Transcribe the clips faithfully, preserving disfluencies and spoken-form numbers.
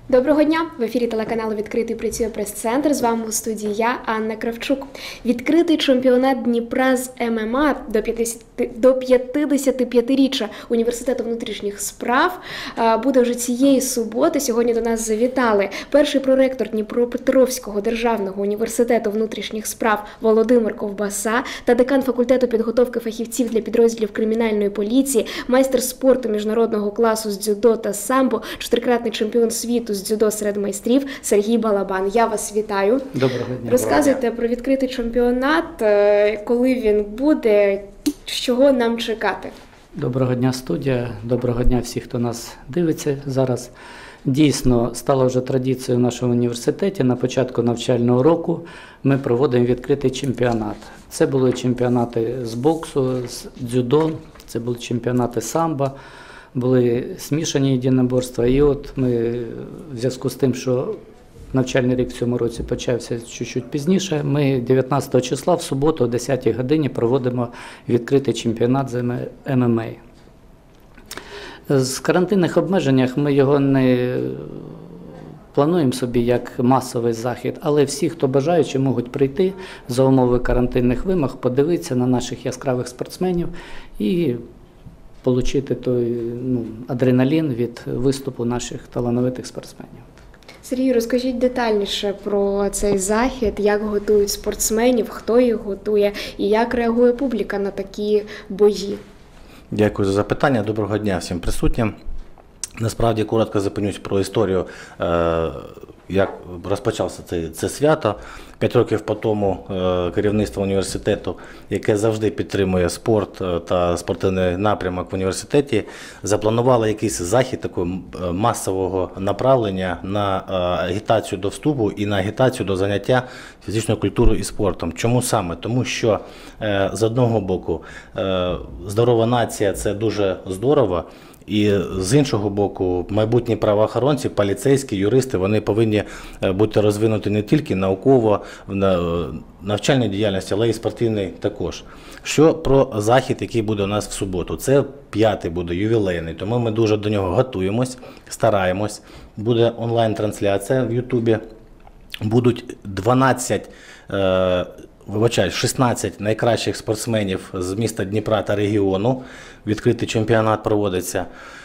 Доброго дня! В ефірі телеканалу «Відкритий» працює прес-центр. З вами у студії я, Анна Кравчук. Відкритий чемпіонат Дніпра з ем ем а до п'ятдесятип'ятиріччя Університету внутрішніх справ буде вже цієї суботи. Сьогодні до нас завітали перший проректор Дніпропетровського державного університету внутрішніх справ Володимир Ковбаса та декан факультету підготовки фахівців для підрозділів кримінальної поліції, майстер спорту міжнародного класу з дзюдо та самбо, чотирикратний чемпіон світу з дзюдо серед майстрів Сергій Балабан. Я вас вітаю. Доброго дня. Розказуйте про відкритий чемпіонат, коли він буде, чого нам чекати. Доброго дня, студія. Доброго дня всіх, хто нас дивиться зараз. Дійсно, стало вже традицією в нашому університеті. На початку навчального року ми проводимо відкритий чемпіонат. Це були чемпіонати з боксу, з дзюдо, це були чемпіонати самбо. Були смішані єдиноборства, і от ми в зв'язку з тим, що навчальний рік в цьому році почався чуть-чуть пізніше, ми дев'ятнадцятого числа в суботу о десятій годині проводимо відкритий чемпіонат з ем ем а. З карантинних обмеженнях ми його не плануємо собі як масовий захід, але всі, хто бажаючи, можуть прийти за умови карантинних вимог, подивитися на наших яскравих спортсменів і отримати той ну, адреналін від виступу наших талановитих спортсменів. Сергій, розкажіть детальніше про цей захід, як готують спортсменів, хто їх готує і як реагує публіка на такі бої. Дякую за запитання. Доброго дня всім присутнім. Насправді, коротко зупинюсь про історію, як розпочався це, це свято. П'ять років по тому керівництво університету, яке завжди підтримує спорт та спортивний напрямок в університеті, запланувало якийсь захід такого масового направлення на агітацію до вступу і на агітацію до заняття фізичною культурою і спортом. Чому саме? Тому що, з одного боку, здорова нація – це дуже здорово, і з іншого боку, майбутні правоохоронці, поліцейські, юристи, вони повинні бути розвинуті не тільки науково, в навчальній діяльності, але й спортивній також. Що про захід, який буде у нас в суботу? Це п'ятий буде, ювілейний, тому ми дуже до нього готуємось, стараємось. Буде онлайн-трансляція в Ютубі, будуть дванадцять е Вибачаю, шістнадцять найкращих спортсменів з міста Дніпра та регіону. Відкритий чемпіонат проводиться.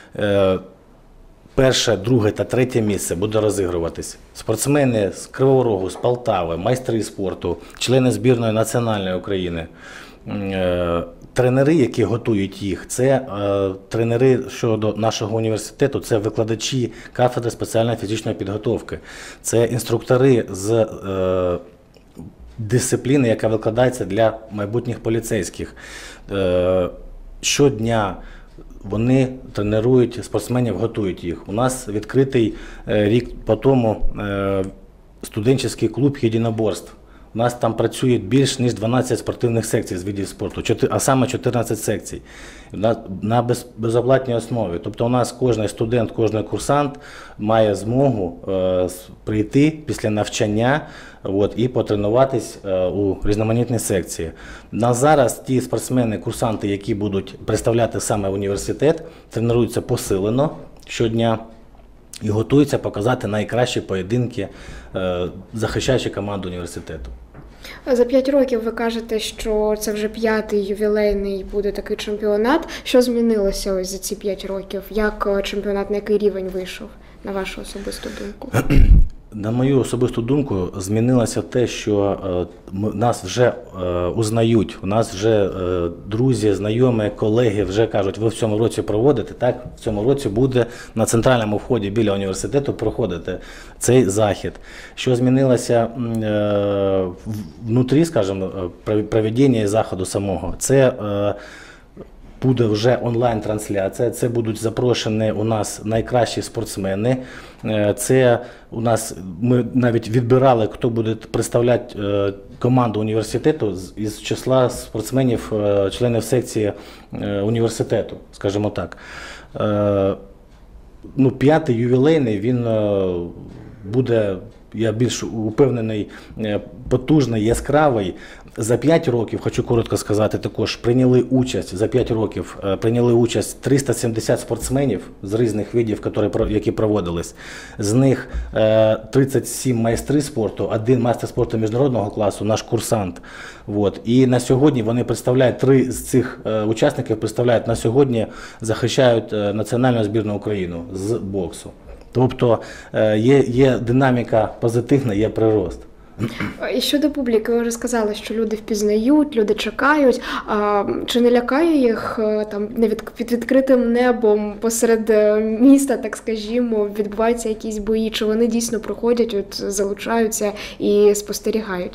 Перше, друге та третє місце буде розігруватись. Спортсмени з Кривого Рогу, з Полтави, майстри спорту, члени збірної національної України. Тренери, які готують їх, це тренери щодо нашого університету, це викладачі кафедри спеціальної фізичної підготовки, це інструктори з дисципліни, яка викладається для майбутніх поліцейських. Щодня вони тренують спортсменів, готують їх. У нас відкритий рік по тому студентський клуб єдиноборств. У нас там працює більш ніж дванадцять спортивних секцій з видів спорту, а саме чотирнадцять секцій на безоплатній основі. Тобто у нас кожен студент, кожен курсант має змогу прийти після навчання от, і потренуватись у різноманітній секції. На зараз ті спортсмени, курсанти, які будуть представляти саме університет, тренуються посилено щодня і готуються показати найкращі поєдинки, захищаючи команду університету. За п'ять років ви кажете, що це вже п'ятий ювілейний буде такий чемпіонат. Що змінилося ось за ці п'ять років? Як чемпіонат, на який рівень вийшов, на вашу особисту думку? На мою особисту думку, змінилося те, що нас вже узнають, у нас вже друзі, знайомі, колеги вже кажуть, ви в цьому році проводите, так, в цьому році буде на центральному вході біля університету проходити цей захід. Що змінилося внутрі, скажімо, проведення заходу самого, це буде вже онлайн-трансляція, це будуть запрошені у нас найкращі спортсмени. Це у нас, ми навіть відбирали, хто буде представляти команду університету із числа спортсменів, членів секції університету, скажімо так. Ну, п'ятий ювілейний, він буде, я більш упевнений, потужний, яскравий. За п'ять років, хочу коротко сказати, також прийняли участь, за п'ять років е, прийняли участь триста сімдесят спортсменів з різних видів, які, про- які проводились. З них е, тридцять сім майстри спорту, один майстер спорту міжнародного класу, наш курсант. Вот. І на сьогодні вони представляють, три з цих е, учасників представляють на сьогодні, захищають е, національну збірну України з боксу. Тобто е, є, є динаміка позитивна, є прирост. І щодо публіки, ви вже сказали, що люди впізнають, люди чекають. А чи не лякає їх е, там не від, під відкритим небом посеред е, міста, так скажімо, відбуваються якісь бої? Чи вони дійсно проходять, от залучаються і спостерігають?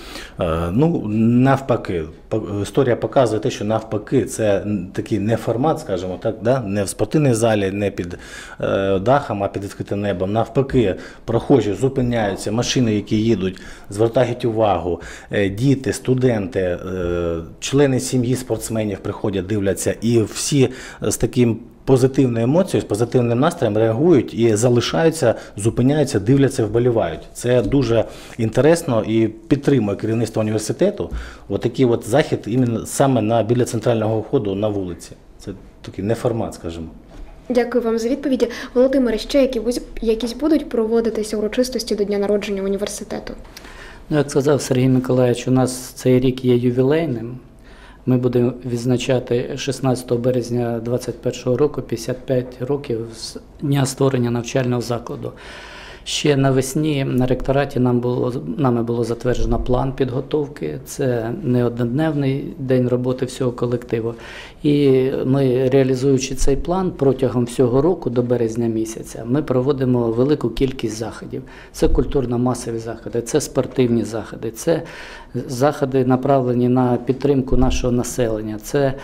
Е, Ну, навпаки, По- історія показує те, що навпаки, це н- такий не формат, скажімо так, да? Не в спортивній залі, не під е, дахом, а під відкритим небом. Навпаки, прохожі зупиняються, машини, які їдуть, звертають увагу, е, діти, студенти, е, члени сім'ї спортсменів приходять, дивляться, і всі з таким позитивною емоцією, з позитивним настроєм реагують і залишаються, зупиняються, дивляться, вболівають. Це дуже інтересно і підтримує керівництво університету. Отакий от захід іменно саме на, біля центрального входу на вулиці. Це такий не формат, скажімо. Дякую вам за відповіді. Володимире, ще які вуз- якісь будуть проводитися урочистості до дня народження університету? Ну, як сказав Сергій Миколаївич, у нас цей рік є ювілейним. Ми будемо відзначати шістнадцятого березня двадцять першого року п'ятдесят п'ять років з дня створення навчального закладу. Ще навесні на ректораті нам було, нами було затверджено план підготовки. Це не однодневний день роботи всього колективу. І ми, реалізуючи цей план, протягом всього року до березня місяця, ми проводимо велику кількість заходів. Це культурно-масові заходи, це спортивні заходи, це заходи, направлені на підтримку нашого населення. Це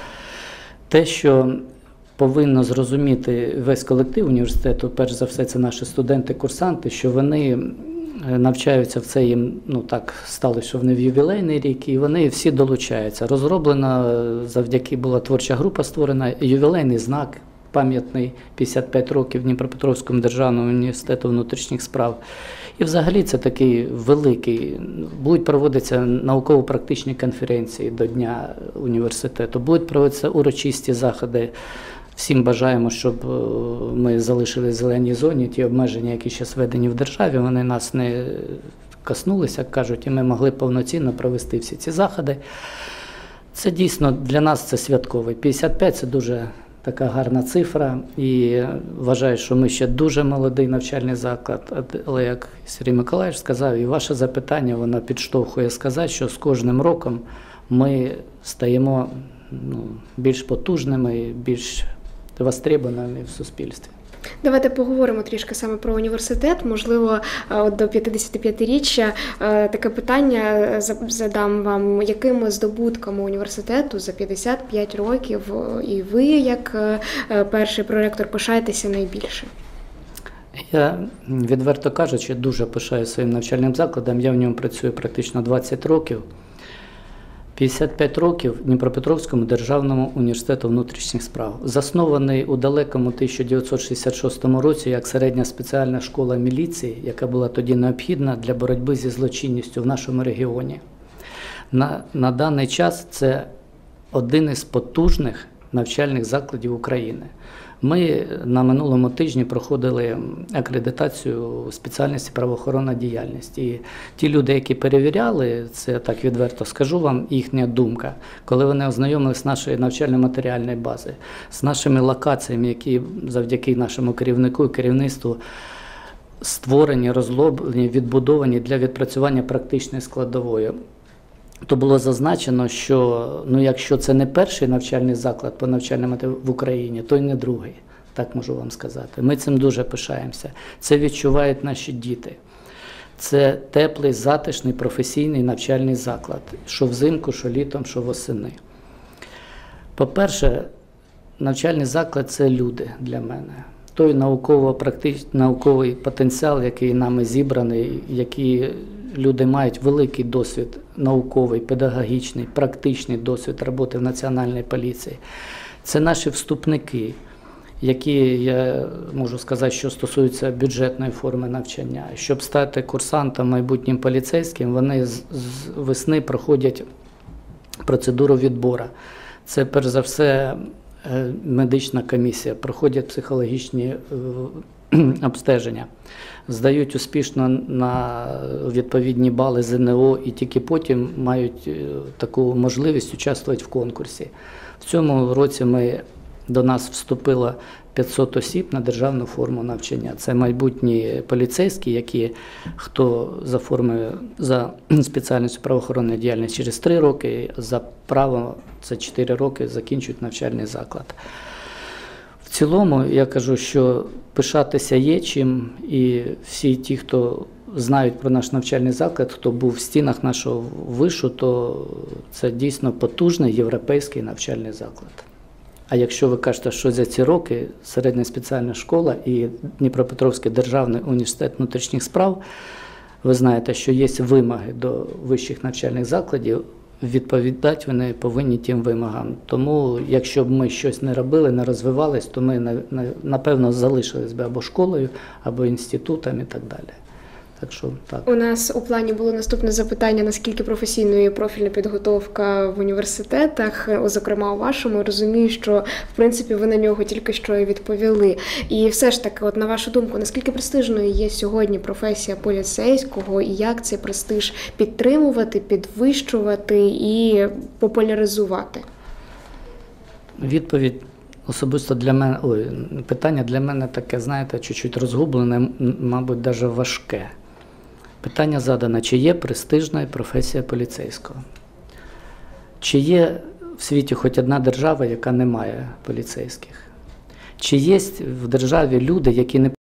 те, що повинно зрозуміти весь колектив університету, перш за все, це наші студенти-курсанти, що вони навчаються в це, їм, ну так стало, що вони в ювілейний рік, і вони всі долучаються. Розроблена, завдяки була творча група створена, ювілейний знак пам'ятний п'ятдесят п'ять років Дніпропетровському державному університету внутрішніх справ. І взагалі це такий великий, будуть проводитися науково-практичні конференції до Дня університету, будуть проводитися урочисті заходи. Всім бажаємо, щоб ми залишили в зеленій зоні, ті обмеження, які зараз введені в державі, вони нас не коснулися, як кажуть, і ми могли повноцінно провести всі ці заходи. Це дійсно для нас це святковий. п'ятдесят п'ять – це дуже така гарна цифра, і вважаю, що ми ще дуже молодий навчальний заклад, але, як Сергій Миколаївич сказав, і ваше запитання, воно підштовхує сказати, що з кожним роком ми стаємо ну, більш потужними, більш востребованими в суспільстві. Давайте поговоримо трішки саме про університет. Можливо, от до п'ятдесятип'ятиріччя таке питання задам вам. Якими здобутками університету за п'ятдесят п'ять років і ви, як перший проректор, пишаєтеся найбільше? Я, відверто кажучи, дуже пишаю своїм навчальним закладом. Я в ньому працюю практично двадцять років. п'ятдесят п'ять років Дніпропетровському державному університету внутрішніх справ. Заснований у далекому тисяча дев'ятсот шістдесят шостому році як середня спеціальна школа міліції, яка була тоді необхідна для боротьби зі злочинністю в нашому регіоні. На, на даний час це один із потужних навчальних закладів України. Ми на минулому тижні проходили акредитацію у спеціальності правоохоронна діяльність. І ті люди, які перевіряли, це так відверто скажу вам, їхня думка, коли вони ознайомилися з нашою навчально-матеріальною базою, з нашими локаціями, які завдяки нашому керівнику і керівництву створені, розроблені, відбудовані для відпрацювання практичної складової. То було зазначено, що ну, якщо це не перший навчальний заклад по навчальному в Україні, то й не другий, так можу вам сказати. Ми цим дуже пишаємося. Це відчувають наші діти. Це теплий, затишний, професійний навчальний заклад, що взимку, що літом, що восени. По-перше, навчальний заклад – це люди для мене. Той науково-практичний, науковий потенціал, який нами зібраний, який люди мають великий досвід науковий, педагогічний, практичний досвід роботи в Національній поліції. Це наші вступники, які, я можу сказати, що стосуються бюджетної форми навчання. Щоб стати курсантом, майбутнім поліцейським, вони з весни проходять процедуру відбору. Це, перш за все, медична комісія, проходять психологічні обстеження, здають успішно на відповідні бали зе ен о і тільки потім мають таку можливість участвувати в конкурсі. В цьому році ми, до нас вступило п'ятсот осіб на державну форму навчання. Це майбутні поліцейські, які, хто за формою, за спеціальністю правоохоронної діяльності через три роки, за право це чотири роки закінчують навчальний заклад. В цілому, я кажу, що пишатися є чим, і всі ті, хто знають про наш навчальний заклад, хто був в стінах нашого вишу, то це дійсно потужний європейський навчальний заклад. А якщо ви кажете, що за ці роки середня спеціальна школа і Дніпропетровський державний університет внутрішніх справ, ви знаєте, що є вимоги до вищих навчальних закладів, відповідати вони повинні тим вимогам. Тому, якщо б ми щось не робили, не розвивались, то ми, напевно, залишились би або школою, або інститутом і так далі. Так що, так. У нас у плані було наступне запитання, наскільки професійною є профільна підготовка в університетах, зокрема у вашому. Розумію, що, в принципі, ви на нього тільки що і відповіли. І все ж таки, от на вашу думку, наскільки престижною є сьогодні професія поліцейського і як цей престиж підтримувати, підвищувати і популяризувати? Відповідь особисто для мене, ой, питання для мене таке, знаєте, чуть-чуть розгублене, мабуть, навіть важке. Питання задане, чи є престижна професія поліцейського? Чи є в світі хоч одна держава, яка не має поліцейських? Чи є в державі люди, які не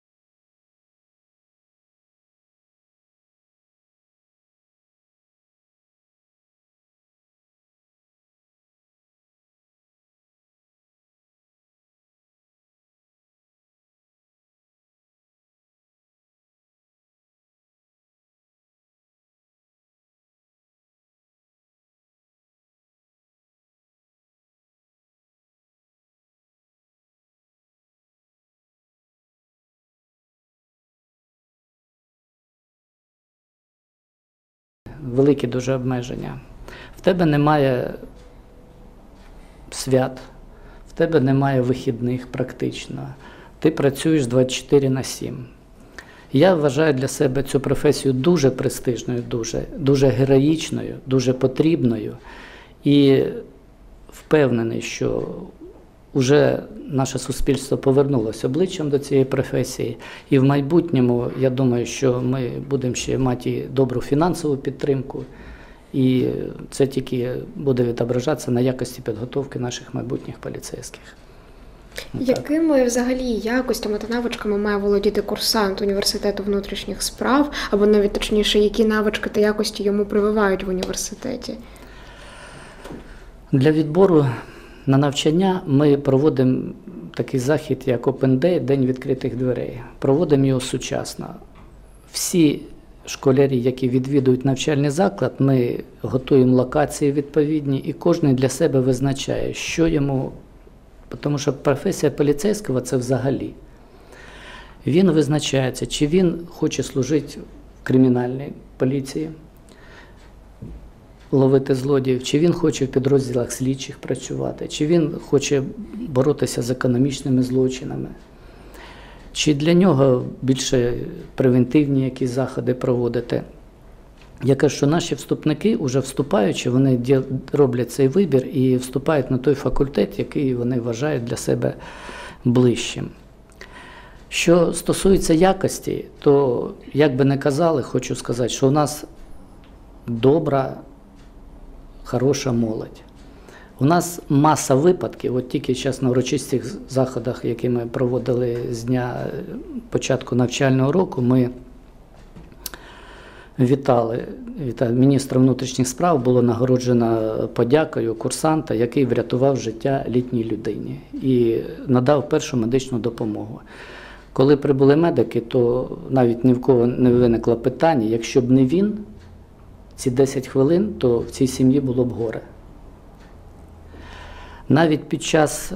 великі дуже обмеження. В тебе немає свят, в тебе немає вихідних практично. Ти працюєш двадцять чотири на сім. Я вважаю для себе цю професію дуже престижною, дуже, дуже героїчною, дуже потрібною. І впевнений, що вже наше суспільство повернулося обличчям до цієї професії. І в майбутньому, я думаю, що ми будемо ще мати добру фінансову підтримку. І це тільки буде відображатися на якості підготовки наших майбутніх поліцейських. Якими взагалі якостями та навичками має володіти курсант університету внутрішніх справ, або навіть точніше, які навички та якості йому прививають в університеті? Для відбору на навчання ми проводимо такий захід, як Open Day, День відкритих дверей. Проводимо його сучасно. Всі школярі, які відвідують навчальний заклад, ми готуємо локації відповідні, і кожен для себе визначає, що йому, тому що професія поліцейського – це взагалі. Він визначається, чи він хоче служити в кримінальній поліції, ловити злодіїв, чи він хоче в підрозділах слідчих працювати, чи він хоче боротися з економічними злочинами, чи для нього більше превентивні якісь заходи проводити. Я кажу, що наші вступники, вже вступаючи, вони роблять цей вибір і вступають на той факультет, який вони вважають для себе ближчим. Що стосується якості, то, як би не казали, хочу сказати, що у нас добра, хороша молодь. У нас маса випадків, от тільки зараз на урочистих заходах, які ми проводили з дня початку навчального року, ми вітали, вітали міністра внутрішніх справ, було нагороджено подякою курсанта, який врятував життя літній людині і надав першу медичну допомогу. Коли прибули медики, то навіть ні в кого не виникло питання, якщо б не він, ці десять хвилин, то в цій сім'ї було б горе. Навіть під час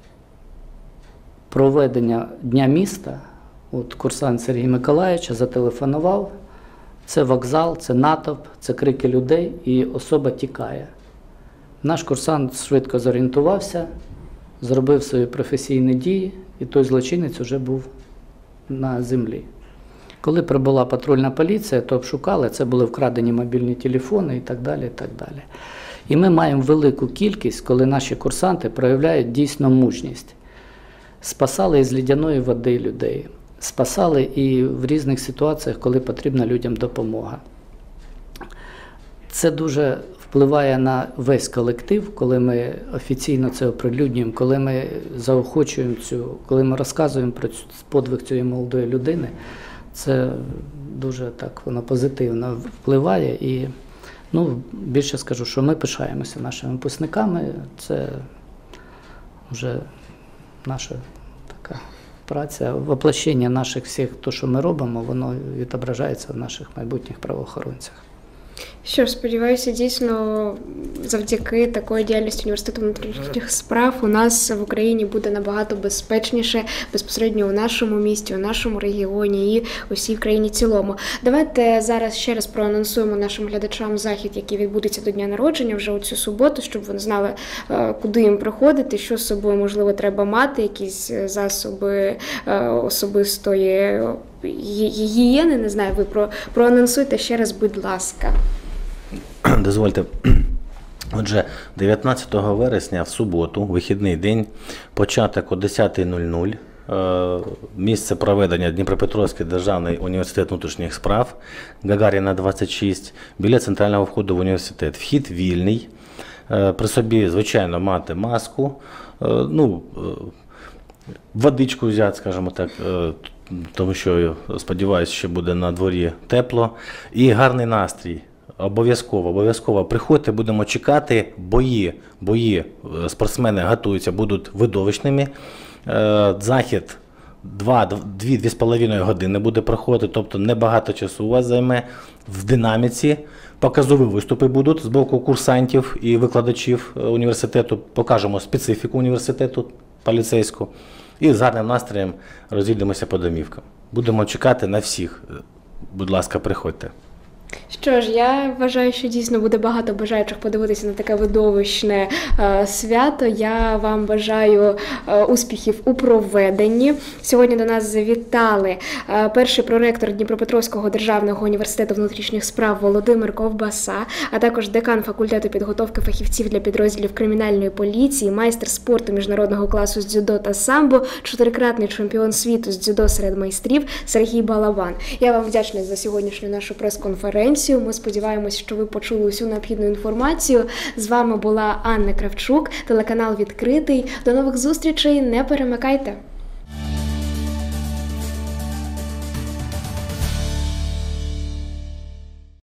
проведення Дня міста, от курсант Сергій Миколаївич зателефонував, це вокзал, це натовп, це крики людей, і особа тікає. Наш курсант швидко зорієнтувався, зробив свої професійні дії, і той злочинець вже був на землі. Коли прибула патрульна поліція, то обшукали, це були вкрадені мобільні телефони і так далі, і так далі. І ми маємо велику кількість, коли наші курсанти проявляють дійсно мужність. Spасали із лідяної води людей, спасали і в різних ситуаціях, коли потрібна людям допомога. Це дуже впливає на весь колектив, коли ми офіційно це оприлюднюємо, коли ми заохочуємо цю, коли ми розказуємо про подвиг цієї молодої людини. Це дуже так воно позитивно впливає. І ну, більше скажу, що ми пишаємося нашими випускниками. Це вже наша така праця, воплощення наших всіх, то, що ми робимо, воно відображається в наших майбутніх правоохоронцях. Що ж, сподіваюся, дійсно, завдяки такої діяльності Університету внутрішніх справ у нас в Україні буде набагато безпечніше, безпосередньо у нашому місті, у нашому регіоні і у всій країні в цілому. Давайте зараз ще раз проанонсуємо нашим глядачам захід, який відбудеться до дня народження вже у цю суботу, щоб вони знали, куди їм приходити, що з собою, можливо, треба мати, якісь засоби особистої гігієни, не знаю, ви про, проанонсуйте ще раз, будь ласка. Дозвольте. Отже, дев'ятнадцятого вересня в суботу, вихідний день, початок о десята нуль нуль, місце проведення Дніпропетровський державний університет внутрішніх справ, Гагаріна двадцять шість, біля центрального входу в університет. Вхід вільний, при собі, звичайно, мати маску, ну, водичку взяти, скажімо так, тому що, сподіваюся, що буде на дворі тепло, і гарний настрій. Обов'язково, обов'язково приходьте, будемо чекати. Бої, бої, спортсмени готуються, будуть видовищними. Захід дві з половиною години буде проходити, тобто небагато часу у вас займе. В динаміці показові виступи будуть з боку курсантів і викладачів університету. Покажемо специфіку університету поліцейську. І з гарним настроєм розійдемося по домівкам. Будемо чекати на всіх. Будь ласка, приходьте. Що ж, я вважаю, що дійсно буде багато бажаючих подивитися на таке видовищне е, свято. Я вам бажаю е, успіхів у проведенні. Сьогодні до нас завітали е, перший проректор Дніпропетровського державного університету внутрішніх справ Володимир Ковбаса, а також декан факультету підготовки фахівців для підрозділів кримінальної поліції, майстер спорту міжнародного класу з дзюдо та самбо, чотирикратний чемпіон світу з дзюдо серед майстрів Сергій Балабан. Я вам вдячна за сьогоднішню нашу прес-конференцію. Ми сподіваємось, що ви почули усю необхідну інформацію. З вами була Анна Кравчук, телеканал «Відкритий». До нових зустрічей, не перемикайте!